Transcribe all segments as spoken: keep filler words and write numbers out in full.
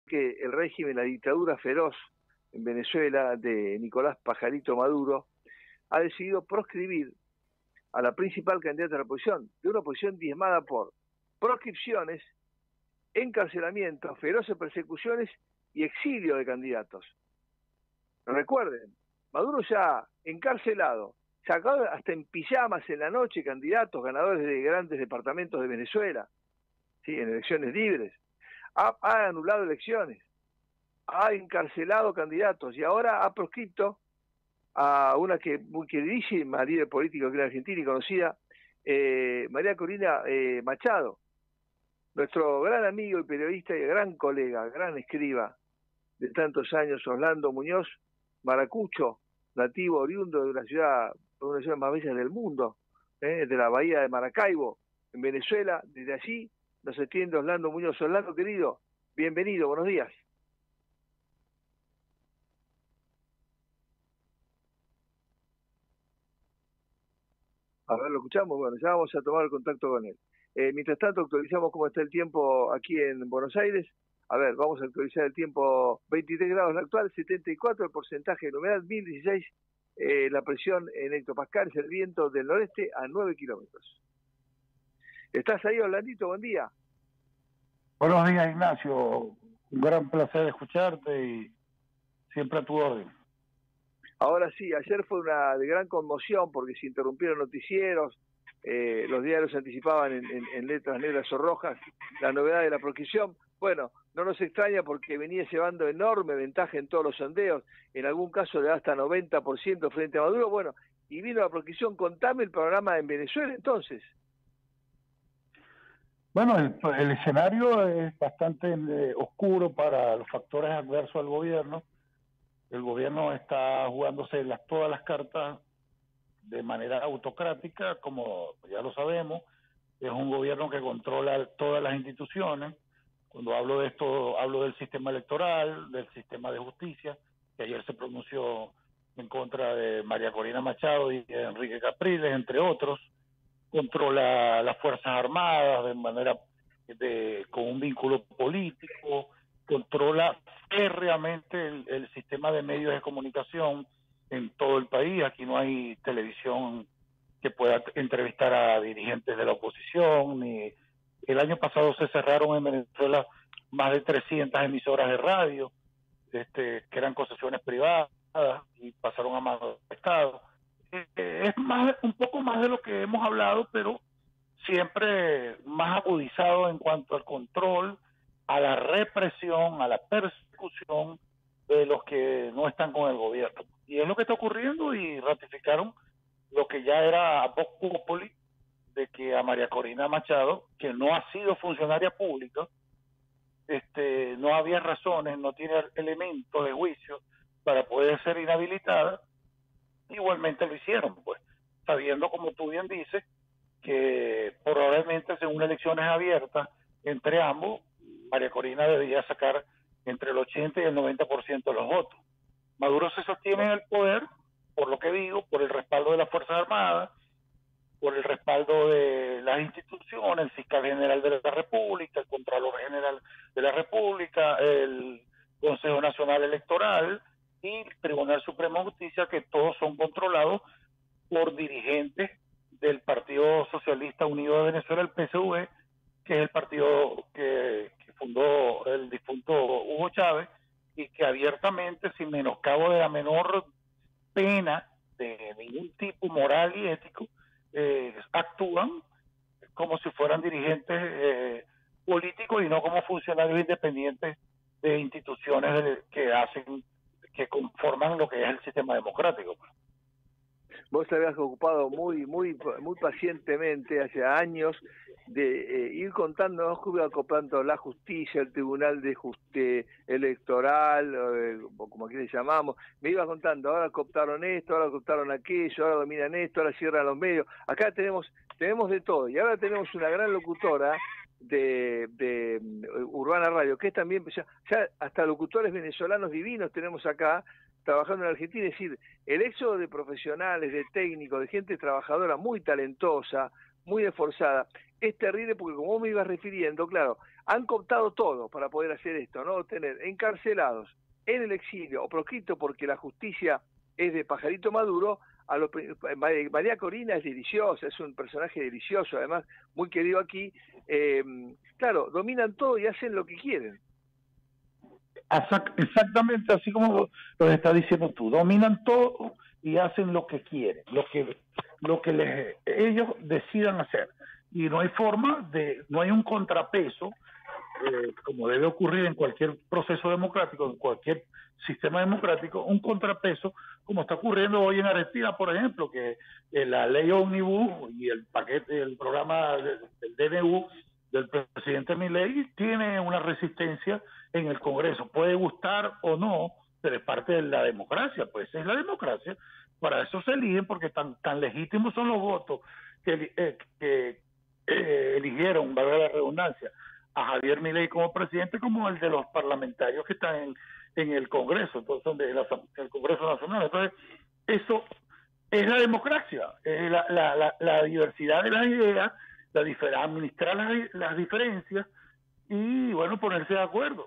que el régimen, la dictadura feroz en Venezuela de Nicolás Pajarito Maduro, ha decidido proscribir a la principal candidata de la oposición, de una oposición diezmada por proscripciones, encarcelamientos, feroces persecuciones y exilio de candidatos. Recuerden, Maduro ya ha encarcelado, sacado hasta en pijamas en la noche candidatos ganadores de grandes departamentos de Venezuela, ¿sí?, en elecciones libres, ha, ha anulado elecciones, ha encarcelado candidatos y ahora ha proscripto a una que muy queridísima líder política que era argentina y conocida, eh, María Corina eh, Machado, nuestro gran amigo y periodista y gran colega, gran escriba de tantos años, Orlando Muñoz, maracucho, nativo oriundo de una ciudad, una de las ciudades más bellas del mundo, eh, de la bahía de Maracaibo, en Venezuela. Desde allí nos atiende Orlando Muñoz. Orlando, querido, bienvenido, buenos días. A ver, ¿lo escuchamos? Bueno, ya vamos a tomar el contacto con él. Eh, mientras tanto, actualizamos cómo está el tiempo aquí en Buenos Aires. A ver, vamos a actualizar el tiempo. veintitrés grados la actual, setenta y cuatro el porcentaje de humedad, mil dieciséis eh, la presión en hectopascales, el viento del noreste a nueve kilómetros. ¿Estás ahí, Orlandito? Buen día. Buenos días, Ignacio. Un gran placer escucharte y siempre a tu orden. Ahora sí, ayer fue una de gran conmoción porque se interrumpieron noticieros, eh, los diarios anticipaban en, en, en letras negras o rojas la novedad de la proscripción. Bueno, no nos extraña porque venía llevando enorme ventaja en todos los sondeos, en algún caso de hasta noventa por ciento frente a Maduro. Bueno, y vino la proscripción. Contame el panorama en Venezuela entonces. Bueno, el, el escenario es bastante eh, oscuro para los factores adversos al gobierno. El gobierno está jugándose las, todas las cartas de manera autocrática, como ya lo sabemos. Es un gobierno que controla todas las instituciones. Cuando hablo de esto, hablo del sistema electoral, del sistema de justicia, que ayer se pronunció en contra de María Corina Machado y de Enrique Capriles, entre otros. Controla las Fuerzas Armadas de manera de, con un vínculo político, controla férreamente el, el sistema de medios de comunicación en todo el país. Aquí no hay televisión que pueda entrevistar a dirigentes de la oposición, ni el año pasado se cerraron en Venezuela más de trescientas emisoras de radio, este, que eran concesiones privadas y pasaron a manos del Estado. Eh, es más, un poco más de lo que hemos hablado, pero siempre más agudizado en cuanto al control, a la represión, a la persecución de los que no están con el gobierno. Y es lo que está ocurriendo, y ratificaron lo que ya era Vox Populi, de que a María Corina Machado, que no ha sido funcionaria pública, este, no había razones, no tiene elementos de juicio para poder ser inhabilitada. Igualmente lo hicieron, pues, sabiendo, como tú bien dices, que probablemente según elecciones abiertas entre ambos, María Corina debería sacar entre el ochenta y el noventa por ciento de los votos. Maduro se sostiene en el poder, por lo que digo, por el respaldo de las Fuerzas Armadas, por el respaldo de las instituciones, el fiscal general de la República, el Contralor General de la República, el Consejo Nacional Electoral y el Tribunal Supremo de Justicia, que todos son controlados por dirigentes del Partido Socialista Unido de Venezuela, el P S U V, que es el partido que, que fundó el difunto Hugo Chávez, y que abiertamente, sin menoscabo de la menor pena de ningún tipo moral y ético, eh, actúan como si fueran dirigentes eh, políticos y no como funcionarios independientes de instituciones de, que hacen, que conforman lo que es el sistema democrático. Vos te habías ocupado muy muy muy pacientemente hace años de eh, ir contándonos cómo iba acoplando la justicia, el Tribunal de Justicia Electoral, eh, o como aquí le llamamos. Me iba contando, ahora cooptaron esto, ahora cooptaron aquello, ahora dominan esto, ahora cierran los medios. Acá tenemos tenemos de todo, y ahora tenemos una gran locutora de, de Urbana Radio, que es también, ya, ya hasta locutores venezolanos divinos tenemos acá, trabajando en Argentina. Es decir, el éxodo de profesionales, de técnicos, de gente trabajadora muy talentosa, muy esforzada, es terrible porque, como vos me ibas refiriendo, claro, han cooptado todo para poder hacer esto, ¿no? Tener encarcelados, en el exilio o proscritos porque la justicia es de Pajarito Maduro. A lo, María Corina es deliciosa, es un personaje delicioso, además muy querido aquí. Eh, claro, dominan todo y hacen lo que quieren. Exactamente así como lo, lo estás diciendo tú, dominan todo y hacen lo que quieren, lo que lo que les, ellos decidan hacer, y no hay forma de, no hay un contrapeso, eh, como debe ocurrir en cualquier proceso democrático, en cualquier sistema democrático, un contrapeso como está ocurriendo hoy en Argentina, por ejemplo, que eh, la ley Omnibus y el paquete, el programa del, del D N U del presidente Milei tiene una resistencia en el Congreso. Puede gustar o no, pero es parte de la democracia, pues es la democracia. Para eso se eligen, porque tan, tan legítimos son los votos que, eh, que eh, eligieron, valga la redundancia, a Javier Milei como presidente, como el de los parlamentarios que están en, en el Congreso, entonces son de la, el Congreso Nacional. Entonces, eso es la democracia, es la, la, la, la diversidad de las ideas, la difer administrar las, las diferencias y, bueno, ponerse de acuerdo.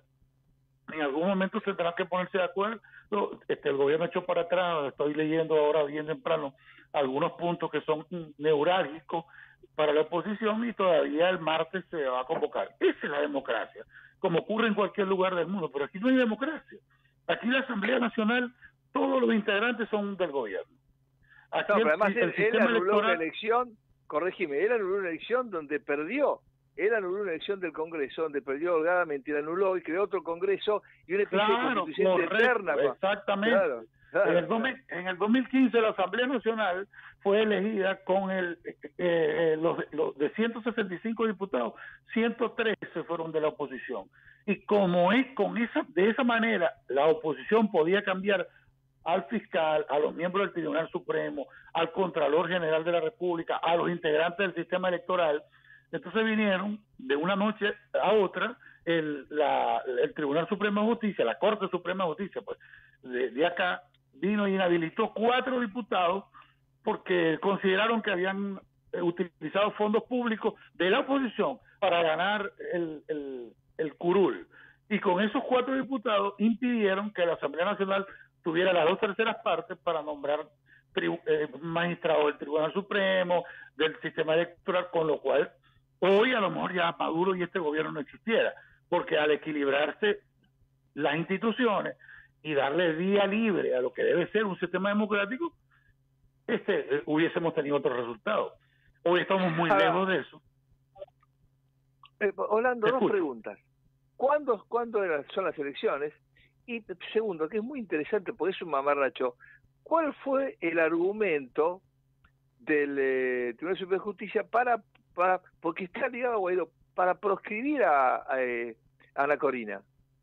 En algún momento tendrán que ponerse de acuerdo. Este, el gobierno echó para atrás, estoy leyendo ahora bien temprano algunos puntos que son neurálgicos para la oposición, y todavía el martes se va a convocar. Esa es la democracia, como ocurre en cualquier lugar del mundo, pero aquí no hay democracia. Aquí la Asamblea Nacional, todos los integrantes son del gobierno. Aquí no, pero el, además el, él, el sistema él anuló electoral, una elección, corrígeme, él anuló una elección donde perdió. Él anuló una elección del Congreso, donde perdió holgadamente, la anuló y creó otro Congreso y una especie claro, de constituyente correcto, eterna. Exactamente. Claro, claro, en, el dos mil, en el dos mil quince la Asamblea Nacional fue elegida con el eh, eh, los, los de ciento sesenta y cinco diputados, ciento trece fueron de la oposición. Y como es con esa de esa manera la oposición podía cambiar al fiscal, a los miembros del Tribunal Supremo, al Contralor General de la República, a los integrantes del sistema electoral. Entonces vinieron de una noche a otra el, la, el Tribunal Supremo de Justicia, la Corte Suprema de Justicia, pues de, de acá vino y inhabilitó cuatro diputados porque consideraron que habían utilizado fondos públicos de la oposición para ganar el, el, el curul. Y con esos cuatro diputados impidieron que la Asamblea Nacional tuviera las dos terceras partes para nombrar eh, magistrados del Tribunal Supremo, del sistema electoral, con lo cual hoy a lo mejor ya Maduro y este gobierno no existiera, porque al equilibrarse las instituciones y darle vía libre a lo que debe ser un sistema democrático, este eh, hubiésemos tenido otro resultado. Hoy estamos muy Ahora, lejos de eso. Eh, Orlando, dos preguntas. ¿Cuándo, ¿Cuándo son las elecciones? Y segundo, que es muy interesante, porque es un mamarracho, ¿cuál fue el argumento del eh, Tribunal Supremo de Justicia para, para, porque está ligado a Guaidó, para proscribir a, a, a Ana Corina?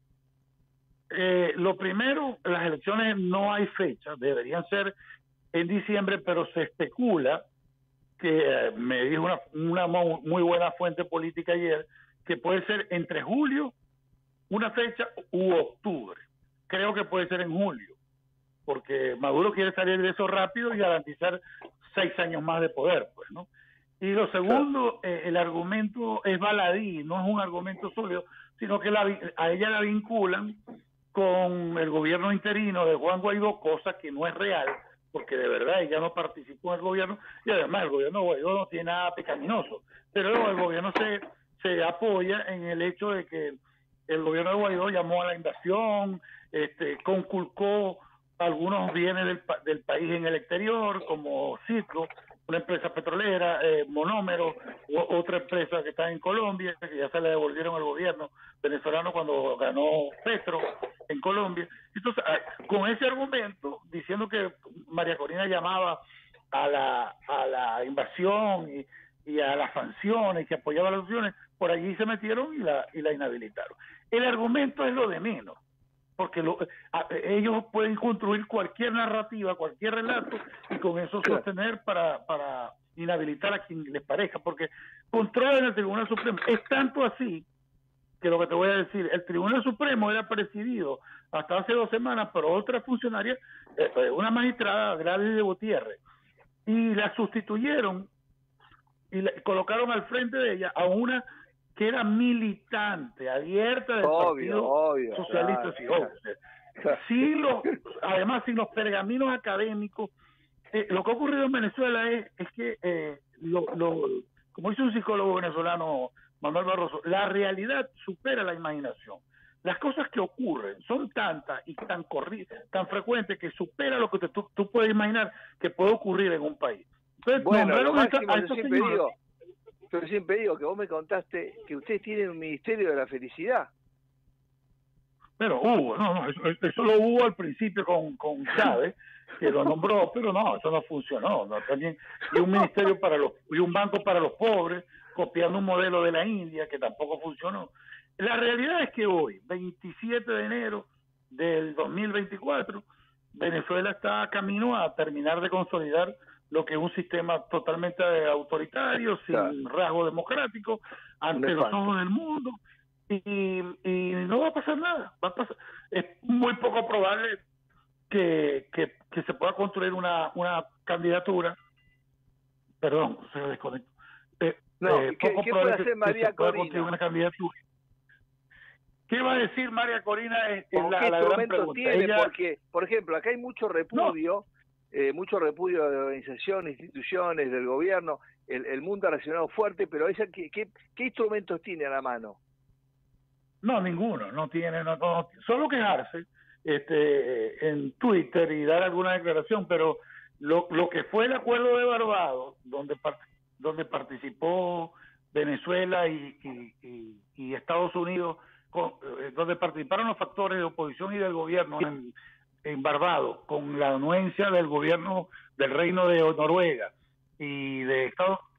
Eh, lo primero, las elecciones no hay fecha, deberían ser en diciembre, pero se especula que eh, me dijo una, una muy buena fuente política ayer, que puede ser entre julio, una fecha, u octubre. Creo que puede ser en julio, porque Maduro quiere salir de eso rápido y garantizar seis años más de poder, pues, ¿no? Y lo segundo, eh, el argumento es baladí, no es un argumento sólido, sino que la, a ella la vinculan con el gobierno interino de Juan Guaidó, cosa que no es real, porque de verdad ella no participó en el gobierno, y además el gobierno de Guaidó no tiene nada pecaminoso, pero el gobierno se, se apoya en el hecho de que el gobierno de Guaidó llamó a la invasión, este, conculcó algunos bienes del, del país en el exterior, como Citgo, una empresa petrolera, eh, Monómero, u, otra empresa que está en Colombia, que ya se le devolvieron al gobierno venezolano cuando ganó Petro en Colombia. Entonces, con ese argumento, diciendo que María Corina llamaba a la, a la invasión y, y a las sanciones, que apoyaba las sanciones, por allí se metieron y la, y la inhabilitaron. El argumento es lo de menos, porque lo, a, ellos pueden construir cualquier narrativa, cualquier relato, y con eso sostener para, para inhabilitar a quien les parezca, porque controlan el Tribunal Supremo. Es tanto así que lo que te voy a decir, el Tribunal Supremo era presidido hasta hace dos semanas por otra funcionaria, eh, una magistrada, Gladys de Gutiérrez, y la sustituyeron y la colocaron al frente de ella a una que era militante, abierta del obvio, Partido obvio, Socialista. claro, Sí, claro. Sí, lo, además, sin los pergaminos académicos, eh, lo que ha ocurrido en Venezuela es, es que, eh, lo, lo, como dice un psicólogo venezolano, Manuel Barroso, la realidad supera la imaginación. Las cosas que ocurren son tantas y tan corri tan frecuentes que supera lo que te, tú, tú puedes imaginar que puede ocurrir en un país. Entonces, bueno, lo máximo, a yo siempre señores, digo, yo siempre digo que vos me contaste que ustedes tienen un ministerio de la felicidad. Pero hubo, no, no, eso, eso lo hubo al principio con, con Chávez, que lo nombró, pero no, eso no funcionó. No, también, y un ministerio para los, y un banco para los pobres, copiando un modelo de la India que tampoco funcionó. La realidad es que hoy, veintisiete de enero del dos mil veinticuatro, Venezuela está camino a terminar de consolidar lo que es un sistema totalmente autoritario, sin claro. rasgo democrático, ante los ojos del mundo, y, y no va a pasar nada. Va a pasar. Es muy poco probable que, que, que se pueda construir una, una candidatura. Perdón, se desconectó. Eh, no, eh, ¿qué, poco ¿qué probable puede hacer que, María que se pueda Corina? construir una candidatura. ¿Qué va a decir María Corina? Es, es la, ¿Qué la gran pregunta. Tiene? Ella... Porque, por ejemplo, acá hay mucho repudio, no. eh, mucho repudio de organizaciones, instituciones, del gobierno, el, el mundo ha reaccionado fuerte, pero ella, ¿qué, qué, qué instrumentos tiene a la mano? No, ninguno, no tiene, no, no, solo quejarse este, en Twitter y dar alguna declaración, pero lo, lo que fue el acuerdo de Barbados, donde, donde participó Venezuela y, y, y, y Estados Unidos, con, donde participaron los factores de oposición y del gobierno en, en Barbados, con la anuencia del gobierno del Reino de Noruega y de Estados Unidos.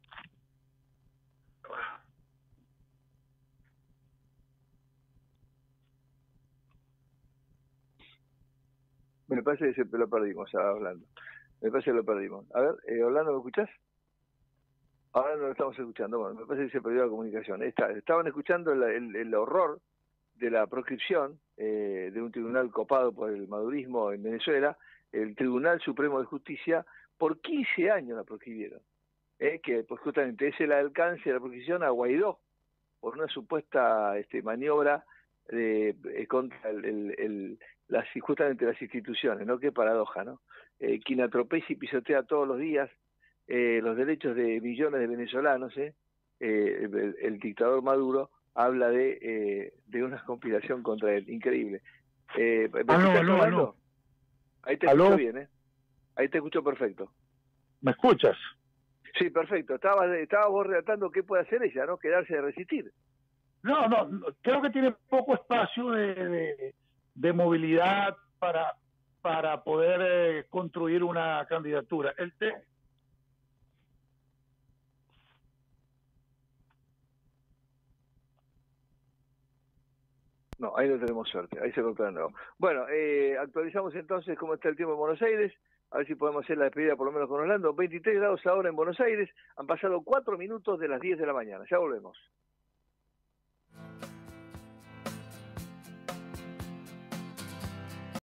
Me parece que se lo perdimos, hablando. Me parece que lo perdimos. A ver, eh, Orlando, ¿me escuchás? Ahora no lo estamos escuchando. Bueno, me parece que se perdió la comunicación. Está, estaban escuchando el, el, el horror de la proscripción eh, de un tribunal copado por el madurismo en Venezuela. El Tribunal Supremo de Justicia, por quince años la proscribieron. Eh, que pues justamente es el alcance de la proscripción a Guaidó, por una supuesta este, maniobra de, eh, contra el, el, el, las, justamente las instituciones, ¿no? Qué paradoja, ¿no? Eh, quien atropella y pisotea todos los días eh, los derechos de millones de venezolanos, ¿eh? Eh, el, el dictador Maduro habla de, eh, de una conspiración contra él, increíble. Eh, ¿Me aló, escuchás aló, hablando? aló. Ahí te ¿Aló? escucho bien, ¿eh? Ahí te escucho perfecto. ¿Me escuchas? Sí, perfecto. Estabas estaba vos relatando qué puede hacer ella, ¿no? Quedarse de resistir. No, no, creo que tiene poco espacio de, de, de movilidad para, para poder eh, construir una candidatura. El te... No, ahí no tenemos suerte, ahí se cortó de nuevo. Bueno, eh, actualizamos entonces cómo está el tiempo en Buenos Aires, a ver si podemos hacer la despedida por lo menos con Orlando. veintitrés grados ahora en Buenos Aires, han pasado cuatro minutos de las diez de la mañana, ya volvemos.